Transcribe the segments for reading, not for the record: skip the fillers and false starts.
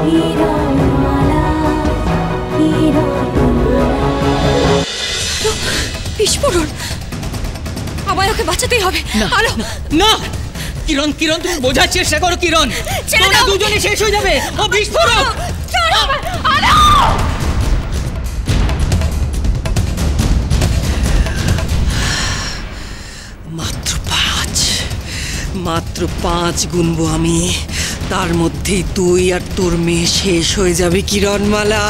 বিস্ফোরণ, আমায় ওকে বাঁচাতেই হবে। আলো না, কিরণ কিরণ তুমি বোঝার চেষ্টা করো। কিরণ, তোমরা দুজনে শেষ হয়ে যাবে। ও বিস্ফোরক। মাত্র 5 গুনবো আমি, তার মধ্যেই তুই আর তোর মেয়ে শেষ হয়ে যাবে কিরণমালা।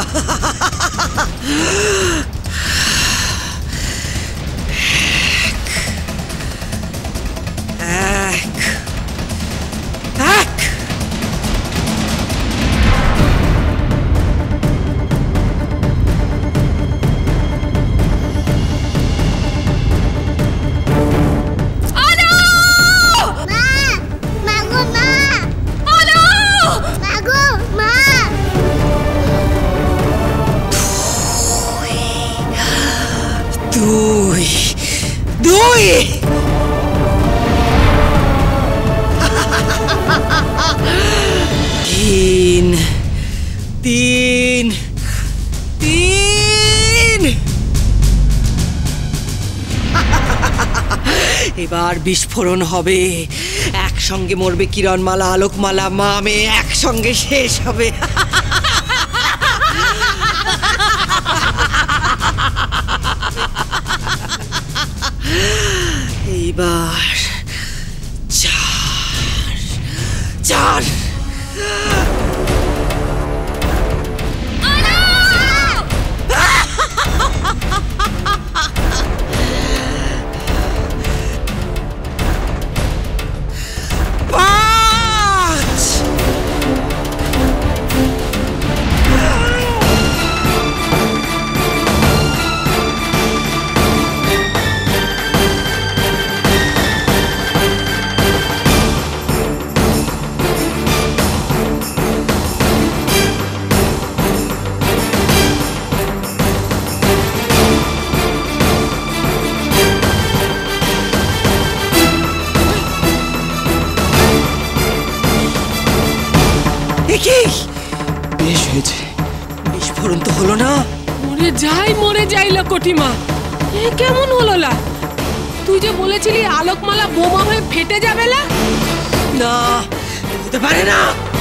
এবার বিস্ফোরণ হবে, একসঙ্গে মরবে কিরণমালা, আলোকমালা, মা মেয়ে একসঙ্গে শেষ হবে। এইবার চার চার বেশ হয়েছে, বিস্ফোরণ তো হলো না। মরে যাই লকটিমা, এ কেমন হলো লা? তুই যে বলেছিলি আলোকমালা বোমা হয়ে ফেটে যাবে না। না, হতে পারে না।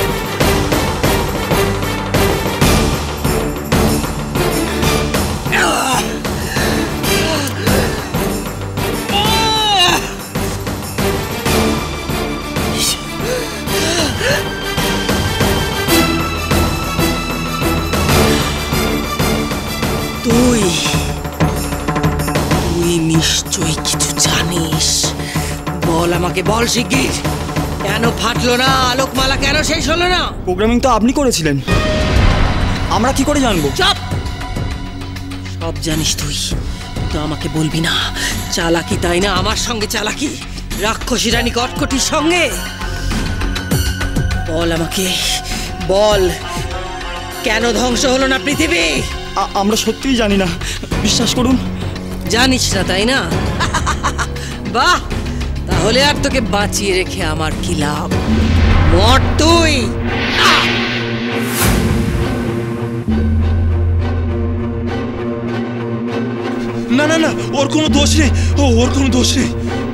তুই নিশ্চয়ই কিছু জানিস, বল আমাকে, বল শিগগির। কেন ফাটলো না আলোকমালা, কেন শেষ হলো না? প্রোগ্রামিং তো আপনি করেছিলেন, আমরা কি করে জানবো? চুপ, সব জানিস তুই, তো আমাকে বলবি না। চালাকি, তাই না? আমার সঙ্গে চালাকি, রাক্ষসী রানী কটকটির সঙ্গে। বল আমাকে, বল কেন ধ্বংস হলো না পৃথিবী? আমরা সত্যিই জানি না, বিশ্বাস করুন। জানিস না, তাই না? বাহ, তাহলে আর তোকে বাঁচিয়ে রেখে আমার কি লাভ? মর তুই। না না না, ওর কোনো দোষ নেই, ওর কোনো দোষ নেই।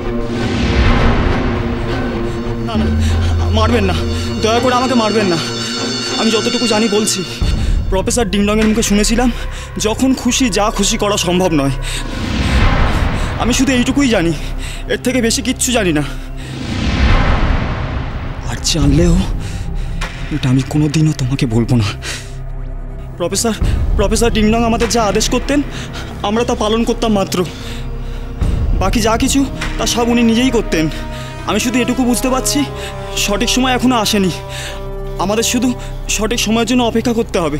না না, মারবেন না, দয়া করে আমাকে মারবেন না। আমি যতটুকু জানি বলছি। প্রফেসর ডিংডংয়ের মুখে শুনেছিলাম যখন খুশি যা খুশি করা সম্ভব নয়। আমি শুধু এইটুকুই জানি, এর থেকে বেশি কিচ্ছু জানি না। আর জানলেও এটা আমি কোনোদিনও তোমাকে বলবো না। প্রফেসর ডিংডং আমাদের যা আদেশ করতেন আমরা তা পালন করতাম মাত্র, বাকি যা কিছু তা সব উনি নিজেই করতেন। আমি শুধু এটুকু বুঝতে পারছি, সঠিক সময় এখনো আসেনি, আমাদের শুধু সঠিক সময়ের জন্য অপেক্ষা করতে হবে।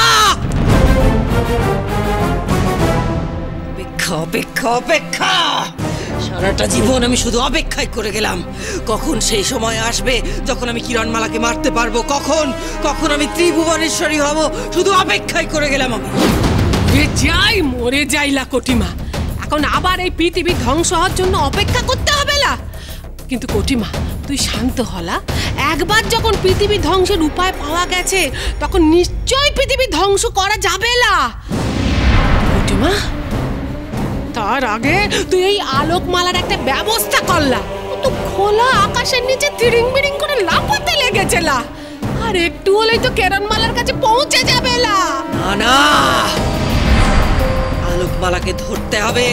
অপেক্ষা অপেক্ষা, সারাটা জীবন আমি শুধু অপেক্ষাই করে গেলাম। কখন সেই সময় আসবে যখন আমি কিরণমালাকে মারতে পারবো, কখন আমি ত্রিভুবনেশ্বরী হব, শুধু অপেক্ষাই করে গেলাম আমি। মরে যাই লাকটিমা, এখন আবার এই পৃথিবী ধ্বংস হওয়ার জন্য অপেক্ষা করতে হবে না। কিন্তু কটিমা তুই শান্ত হলা, একবার যখন পৃথিবী ধ্বংসের উপায় পাওয়া গেছে তখন নিশ্চয়ই পৃথিবী ধ্বংস করা যাবে না। কটিমা, তার আগে তুই এই আলোকমালার একটা ব্যবস্থা করলা। তো খোলা আকাশের নিচে তিরিং বিরিং করে লাফাতে লেগেছিলা, আর একটু হলেই তো কিরণমালার কাছে পৌঁছে যাবে। না না, আলোকমালাকে ধরতে হবে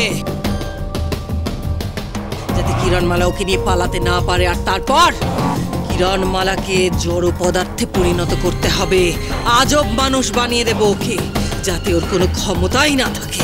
যাতে কিরণমালা ওকে নিয়ে পালাতে না পারে, আর তারপর কিরণমালাকে জড় পদার্থে পরিণত করতে হবে। আজব মানুষ বানিয়ে দেব ওকে, যাতে ওর কোনো ক্ষমতাই না থাকে।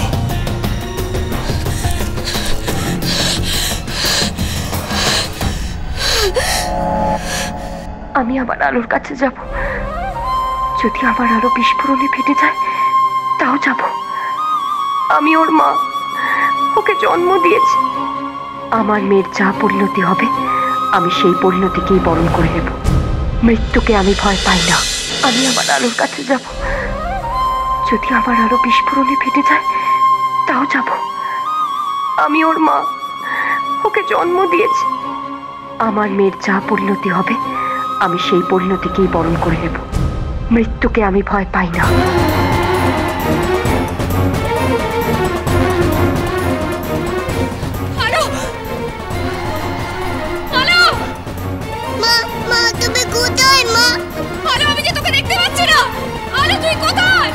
আমি আবার আলোর কাছে যাব। যদি আমার আলো বিস্ফোরণে ফেটে যায় তাও যাব। আমি ওর মা, ওকে জন্ম দিয়েছি। আমার মেয়ের যা পরিণতি হবে আমি সেই পরিণতিকেই বরণ করে নেব। মৃত্যুকে আমি ভয় পাই না। আমি আবার আলোর কাছে যাব। যদি আমার আলো বিস্ফোরণে ফেটে যায় তাও যাব। আমি ওর মা, ওকে জন্ম দিয়েছি। আমার মেয়ের যা পরিণতি হবে আমি সেই পরিণতিকেই বরণ করে নেব। মৃত্যুকে আমি ভয় পাই না। মা তুমি কোথায়? মা আলো, আমি যে তোকে দেখতে পাচ্ছি না। আলো, তুই কোথায়?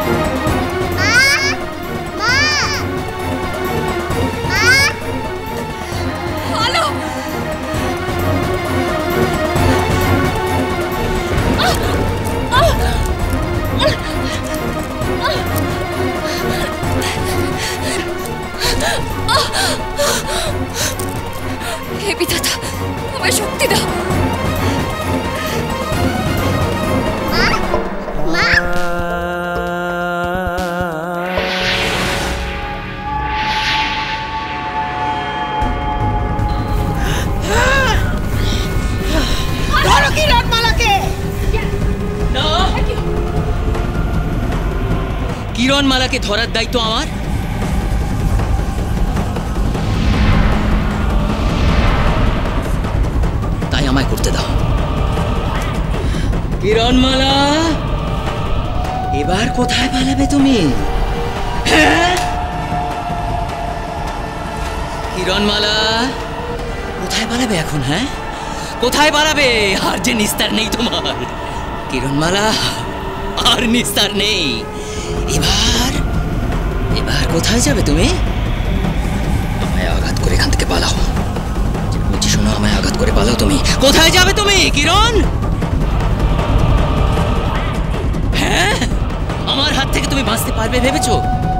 আলো, হে বিধাতা, আমায় শক্তি দাও। কিরণমালাকে ধরার দায়িত্ব আমার। তাই আমায় করতে দাও। কিরণমালা, এবার কোথায় পালাবে তুমি? হ্যাঁ, কিরণমালা কোথায় পালাবে এখন? হ্যাঁ, কোথায় পালাবে? আর যে নিস্তার নেই তোমার। কিরণমালা, আর নিস্তার নেই। এবার এবার কোথায় যাবে তুমি? আমায় আঘাত করে এখান থেকে পালাও। বলছি শোনো, আমায় আঘাত করে পালাও। তুমি কোথায় যাবে তুমি কিরণ? হ্যাঁ, আমার হাত থেকে তুমি বাঁচতে পারবে ভেবেছো?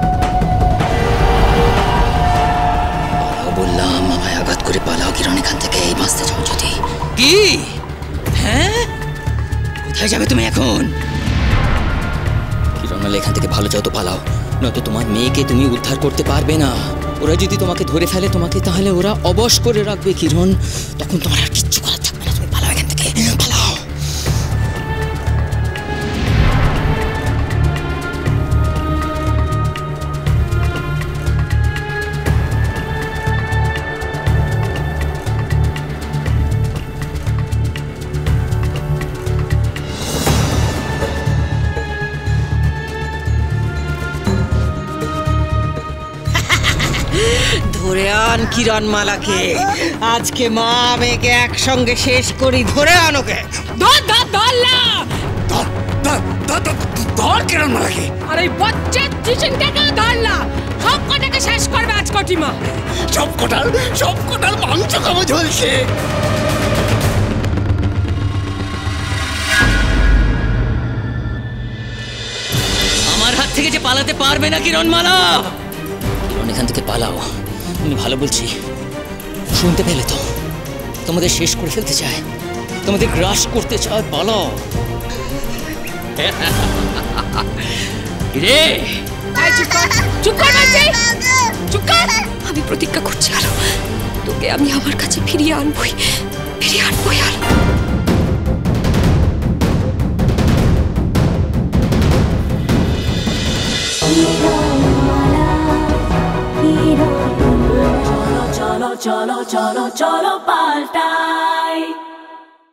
পালাও বললাম, আমায় আঘাত করে পালাও কিরণ এখান থেকে। এই বাঁচতে চাও যদি। কি? হ্যাঁ, কোথায় যাবে তুমি এখন? কিরণমালা, এখান থেকে ভালো চাও তো পালাও, নয়তো তোমার মেয়েকে তুমি উদ্ধার করতে পারবে না। ওরা যদি তোমাকে ধরে ফেলে তোমাকে, তাহলে ওরা অবশ করে রাখবে কিরণ। তখন তোমার আর কিচ্ছু করার থাকবে না। তুমি পালাও এখান থেকে, পালাও। ধরে আন কিরণমালাকে। আজকে মা মেয়েকে একসঙ্গে শেষ করি। ধরে আন ওকে। ধর কিরণমালাকে। আর এই বচ্চার চিচিংটাকেও ধরলা। সব কটাকে শেষ করবে আজ কটিমা। সব কোটাল মাংস খাবো ঝলছে। আমার হাত থেকে যে পালাতে পারবে না কিরণমালা। কিরণ, এখান থেকে পালাও। আমি ভালো বলছি, শুনতে পেলে তো? তোমাদের শেষ করে ফেলতে চায়, তোমাদের গ্রাস করতে চায়। পালাও। রে, চুপ কর বলছি, চুপ কর। আমি প্রতিজ্ঞা করছি আলো, তোকে আমি আমার কাছে ফিরিয়ে আনবই। আর cholo cholo cholo cholo paltai